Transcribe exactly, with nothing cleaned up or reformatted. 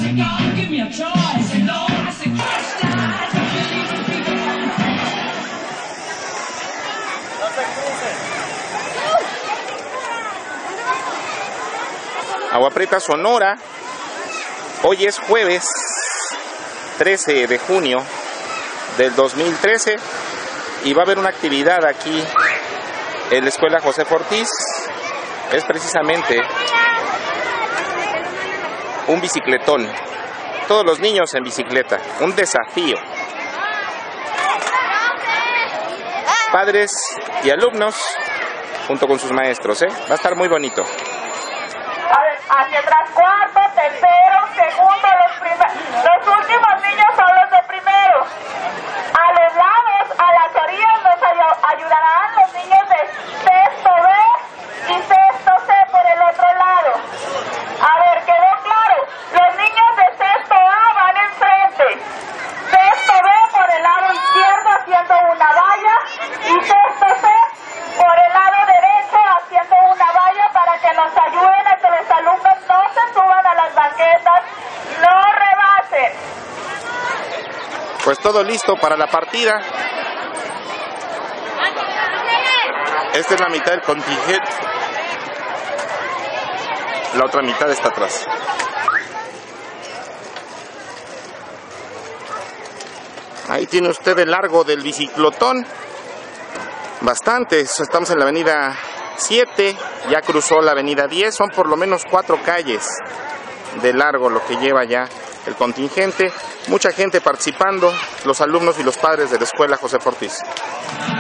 Agua Prieta, Sonora. Hoy es jueves trece de junio del dos mil trece y va a haber una actividad aquí en la Escuela Joséfa Ortiz. Es precisamente un bicicletón. Todos los niños en bicicleta, un desafío. Padres y alumnos junto con sus maestros, ¿eh? Va a estar muy bonito. Hacia atrás, cuarto, tercero, segundo, los primeros. Los últimos niños son los de primero. A los lados, a las orillas, nos ay ayudarán los niños de sexto B y sexto C por el otro lado. A ver, ¿quedó claro? Los niños de sexto A van enfrente. Sexto B por el lado izquierdo haciendo una valla y sexto C por el lado derecho haciendo una valla para que nos ayuden a que los alumnos no se suban a las banquetas, no rebasen. Pues todo listo para la partida. Esta es la mitad del contingente. La otra mitad está atrás. Ahí tiene usted el largo del biciclotón. Bastantes. Estamos en la avenida siete. Ya cruzó la avenida diez. Son por lo menos cuatro calles de largo lo que lleva ya el contingente. Mucha gente participando, los alumnos y los padres de la Escuela Joséfa Ortiz.